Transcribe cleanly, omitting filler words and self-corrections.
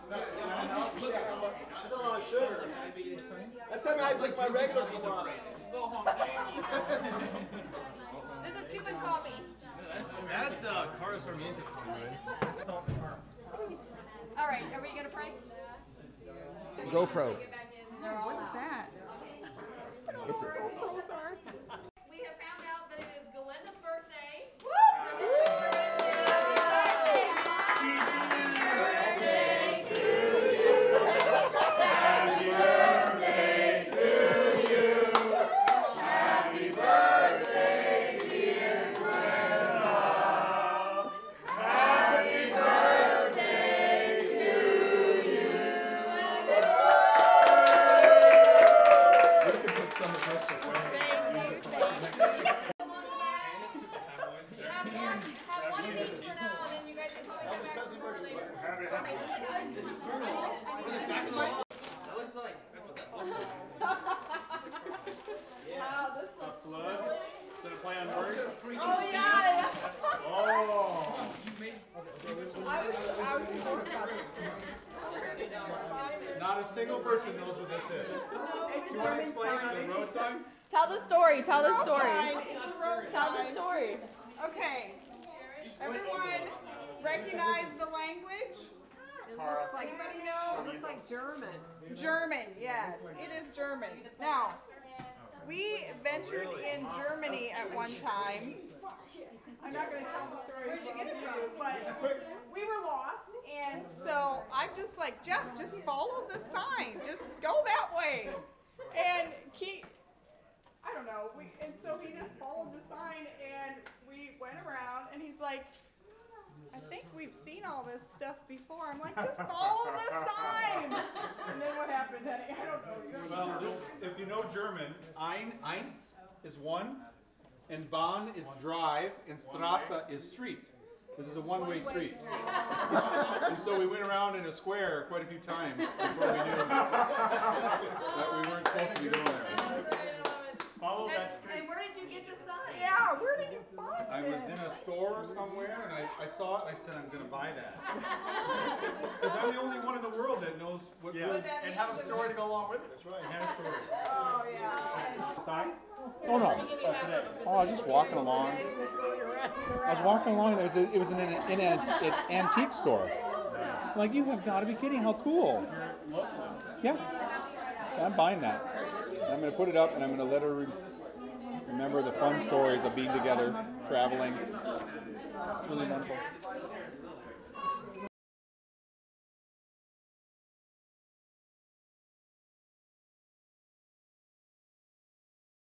That's a lot of sugar. That's time I drink my regular Colada. This is Cuban coffee. That's Carlos Sarmiento. All right, are we gonna pray? GoPro. What is that? It's a, We have found out that it is Galinda's birthday. Oh yeah! Oh! I was informed about this. Not a single person knows what this is. Do you want to explain the road sign? Tell the story. Tell the story. It's a road Tell the sign. story. Okay. Everyone recognize the language? Anybody know? It looks like German. German, yes. It is German. Now, we ventured in Germany at one time. I'm not going to tell the story. Where'd you get it from? But we were lost, and so I'm just like, Jeff, just follow the sign. Just go that way. And I don't know. And so he just followed the sign, and we went around, and he's like, I think we've seen all this stuff before. I'm like, just follow the sign. And then what happened, Henny? I don't know. Well, if you know German, eins is one, and Bahn is drive, and Straße is street. This is a one-way street. And so we went around in a square quite a few times before we knew that we weren't supposed to be going there. Follow that street. And where did you get the sign? Yeah, where did you find it? I was in a store somewhere, and I saw it, and I said, I'm going to buy that. Because I'm the only one in the world that knows what really... And have a story to go along with it. That's right, and a story. Oh, yeah. Sign? Oh no! Oh, I was just walking along. I was walking along. And it was in an antique store. I'm like, you have got to be kidding! How cool! Yeah, I'm buying that. And I'm going to put it up, and I'm going to let her remember the fun stories of being together, traveling. It's really wonderful.